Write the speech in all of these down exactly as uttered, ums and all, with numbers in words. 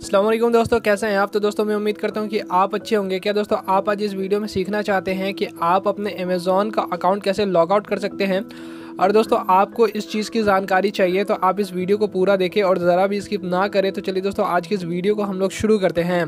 अस्सलाम वालेकुम दोस्तों, कैसे हैं आप। तो दोस्तों मैं उम्मीद करता हूं कि आप अच्छे होंगे। क्या दोस्तों आप आज इस वीडियो में सीखना चाहते हैं कि आप अपने अमेज़ॉन का अकाउंट कैसे लॉग आउट कर सकते हैं। और दोस्तों आपको इस चीज़ की जानकारी चाहिए तो आप इस वीडियो को पूरा देखें और ज़रा भी स्किप ना करें। तो चलिए दोस्तों आज की इस वीडियो को हम लोग शुरू करते हैं।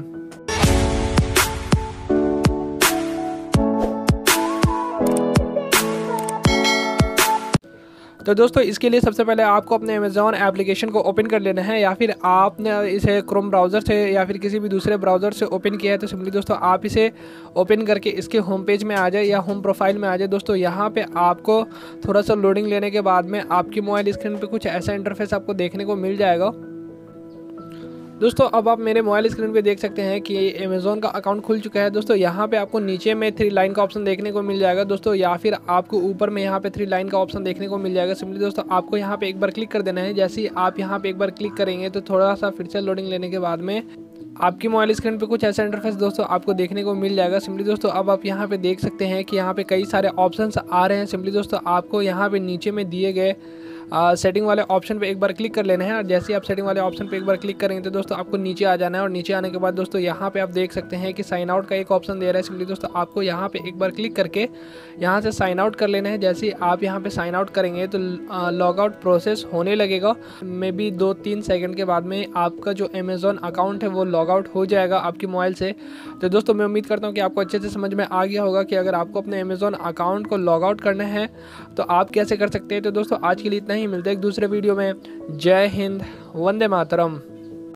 तो दोस्तों इसके लिए सबसे पहले आपको अपने अमेज़ॉन एप्लीकेशन को ओपन कर लेना है, या फिर आपने इसे क्रोम ब्राउज़र से या फिर किसी भी दूसरे ब्राउज़र से ओपन किया है तो सिंपली दोस्तों आप इसे ओपन करके इसके होम पेज में आ जाए या होम प्रोफाइल में आ जाए। दोस्तों यहाँ पे आपको थोड़ा सा लोडिंग लेने के बाद में आपकी मोबाइल स्क्रीन पे कुछ ऐसा इंटरफेस आपको देखने को मिल जाएगा। दोस्तों अब आप मेरे मोबाइल स्क्रीन पे देख सकते हैं कि अमेज़ॉन का अकाउंट खुल चुका है। दोस्तों यहाँ पे आपको नीचे में थ्री लाइन का ऑप्शन देखने को मिल जाएगा दोस्तों, या फिर आपको ऊपर में यहाँ पे थ्री लाइन का ऑप्शन देखने को मिल जाएगा। सिंपली दोस्तों आपको यहाँ पे एक बार क्लिक कर देना है। जैसे ही आप यहाँ पे एक बार क्लिक करेंगे तो थोड़ा सा फिर से लोडिंग लेने के बाद में आपकी मोबाइल स्क्रीन पे कुछ ऐसा इंटरफेस दोस्तों आपको देखने को मिल जाएगा। सिंपली दोस्तों अब आप यहाँ पे देख सकते हैं कि यहाँ पे कई सारे ऑप्शंस आ रहे हैं। सिंपली दोस्तों आपको यहाँ पे नीचे में दिए गए सेटिंग वाले ऑप्शन पे एक बार क्लिक कर लेना है। और जैसे ही आप सेटिंग वाले ऑप्शन पे एक बार क्लिक करेंगे तो दोस्तों आपको नीचे आ जाना है। और नीचे आने के बाद दोस्तों यहाँ पे आप देख सकते हैं कि साइन आउट का एक ऑप्शन दे रहा है। सिंपली दोस्तों आपको यहाँ पे एक बार क्लिक करके यहाँ से साइन आउट कर लेना है। जैसे ही आप यहाँ पे साइन आउट करेंगे तो लॉग आउट प्रोसेस होने लगेगा। मे बी दो तीन सेकंड के बाद में आपका जो अमेज़ॉन अकाउंट है वो लॉग आउट हो जाएगा आपकी मोबाइल से। तो दोस्तों मैं उम्मीद करता हूँ कि आपको अच्छे से समझ में आ गया होगा कि अगर आपको अपने अमेज़ॉन अकाउंट को लॉग आउट करना है तो आप कैसे कर सकते हैं। तो दोस्तों आज के लिए इतना ही, मिलते हैं एक दूसरे वीडियो में। जय हिंद, वंदे मातरम।